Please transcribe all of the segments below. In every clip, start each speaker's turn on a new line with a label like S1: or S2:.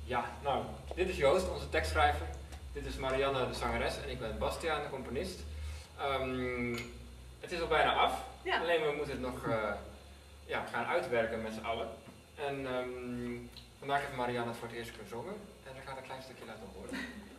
S1: Ja, nou, dit is Joost, onze tekstschrijver. Dit is Marianne, de zangeres, en ik ben Bastiaan, de componist. Het is al bijna af,
S2: Ja.
S1: alleen we moeten het nog gaan uitwerken met z'n allen. En vandaag heeft Marianne het voor het eerst gezongen en ik ga een klein stukje laten horen.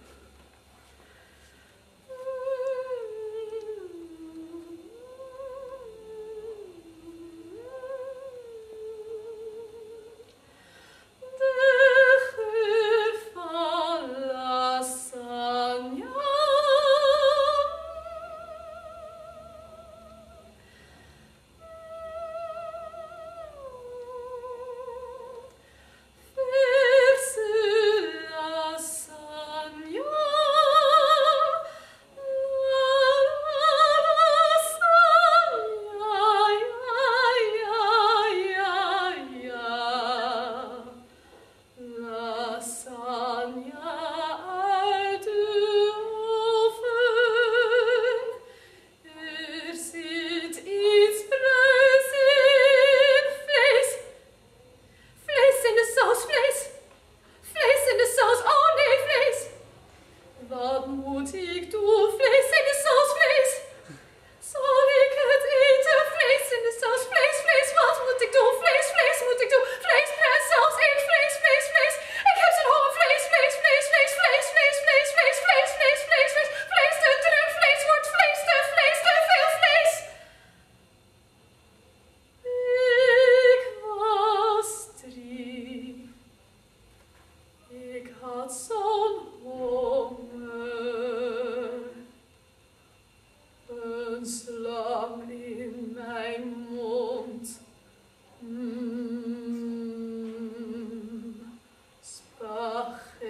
S2: Wat moet ik doen? Vlees in de saus, vlees. Zal ik het eten? Vlees in de saus, vlees, vlees. Wat moet ik doen? Vlees, vlees moet ik doen. Vlees, en saus, eet vlees, vlees, vlees. Ik heb zo'n honger. Vlees, vlees, vlees, vlees, vlees, vlees, vlees, vlees, vlees, vlees, vlees, vlees. Vlees te terug, vlees wordt vlees te veel vlees. Ik was 3. Ik had zo'n een slang in mijn mond.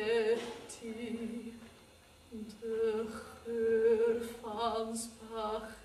S2: Spaghetti, de geur van spaghetti.